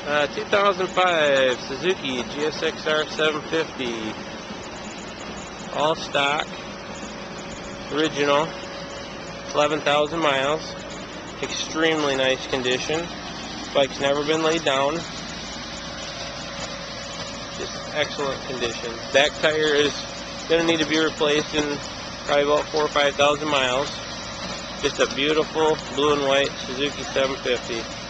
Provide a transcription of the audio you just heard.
2005 Suzuki GSXR 750, all stock, original, 11,000 miles, extremely nice condition. Bike's never been laid down, just excellent condition. Back tire is going to need to be replaced in probably about 4,000 or 5,000 miles. Just a beautiful blue and white Suzuki 750.